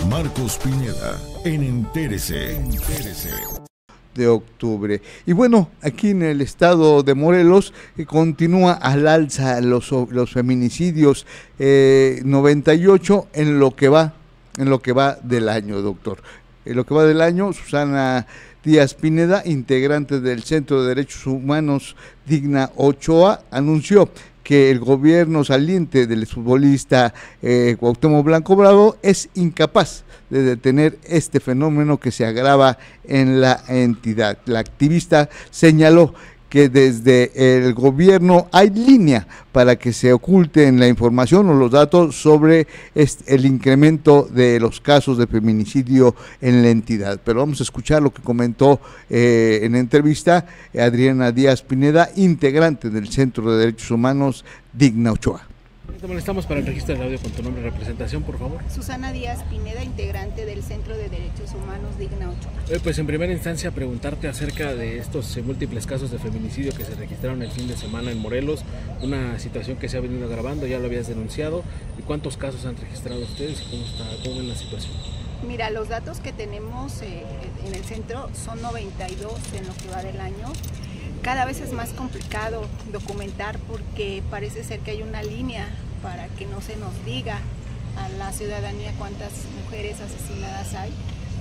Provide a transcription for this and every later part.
Marcos Pineda en Entérese. De octubre. Y bueno, aquí en el estado de Morelos continúa al alza los feminicidios, 98 en lo que va del año, doctor. En lo que va del año, Susana Díaz Pineda, integrante del Centro de Derechos Humanos Digna Ochoa, anunció que el gobierno saliente del futbolista Cuauhtémoc Blanco Bravo es incapaz de detener este fenómeno que se agrava en la entidad. La activista señaló que desde el gobierno hay línea para que se oculten la información o los datos sobre el incremento de los casos de feminicidio en la entidad. Pero vamos a escuchar lo que comentó en entrevista Adriana Díaz Pineda, integrante del Centro de Derechos Humanos Digna Ochoa. Te molestamos para el registro del audio con tu nombre y representación, por favor. Susana Díaz Pineda, integrante del Centro de Derechos Humanos Digna Ochoa. Pues en primera instancia preguntarte acerca de estos múltiples casos de feminicidio que se registraron el fin de semana en Morelos, una situación que se ha venido agravando, ya lo habías denunciado. ¿Y cuántos casos han registrado ustedes y cómo ven la situación? Mira, los datos que tenemos en el centro son 92 en lo que va del año. Cada vez es más complicado documentar porque parece ser que hay una línea para que no se nos diga a la ciudadanía cuántas mujeres asesinadas hay.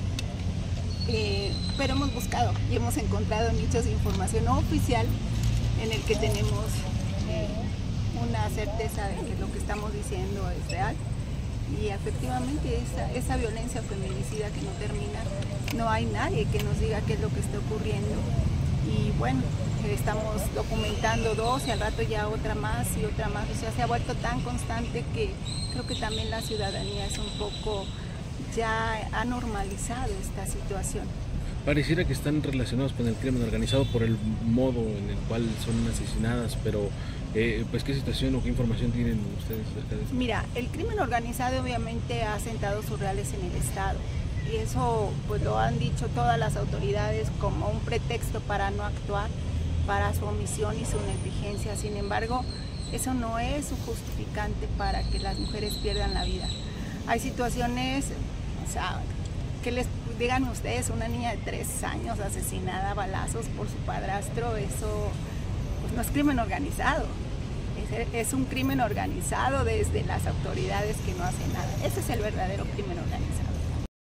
Pero hemos buscado y hemos encontrado nichos de información no oficial en el que tenemos una certeza de que lo que estamos diciendo es real. Y efectivamente esa violencia feminicida que no termina, no hay nadie que nos diga qué es lo que está ocurriendo. Y bueno, estamos documentando dos y al rato ya otra más y otra más. O sea, se ha vuelto tan constante que creo que también la ciudadanía es un poco, ya ha normalizado esta situación. Pareciera que están relacionados con el crimen organizado por el modo en el cual son asesinadas, pero pues ¿qué situación o qué información tienen ustedes acerca de eso? Mira, el crimen organizado obviamente ha sentado sus reales en el Estado. Y eso pues lo han dicho todas las autoridades como un pretexto para no actuar, para su omisión y su negligencia. Sin embargo, eso no es un justificante para que las mujeres pierdan la vida. Hay situaciones, o sea, que les digan ustedes, una niña de 3 años asesinada a balazos por su padrastro, eso pues no es crimen organizado. Es un crimen organizado desde las autoridades que no hacen nada. Ese es el verdadero crimen organizado.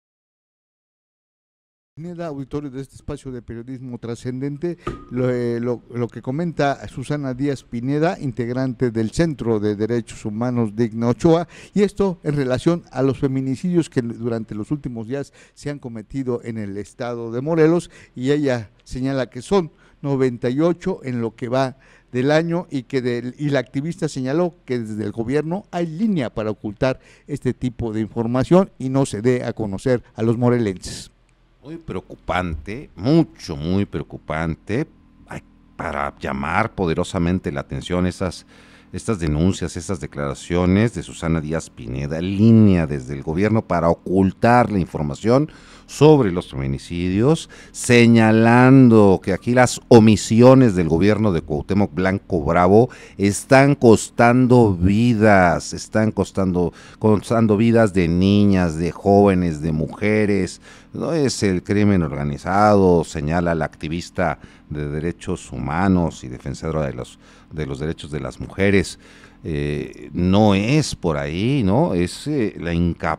Pineda, auditorio de este espacio de periodismo trascendente, lo que comenta Susana Díaz Pineda, integrante del Centro de Derechos Humanos Digna Ochoa, y esto en relación a los feminicidios que durante los últimos días se han cometido en el estado de Morelos, y ella señala que son 98 en lo que va del año y la activista señaló que desde el gobierno hay línea para ocultar este tipo de información y no se dé a conocer a los morelenses. Muy preocupante, muy preocupante, para llamar poderosamente la atención estas denuncias, estas declaraciones de Susana Díaz Pineda, línea desde el gobierno para ocultar la información sobre los feminicidios, señalando que aquí las omisiones del gobierno de Cuauhtémoc Blanco Bravo están costando vidas, costando vidas de niñas, de jóvenes, de mujeres. No es el crimen organizado, señala la activista de derechos humanos y defensora de los derechos de las mujeres. No es por ahí, ¿no? Es la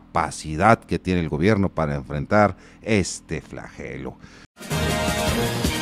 incapacidad que tiene el gobierno para enfrentar este flagelo.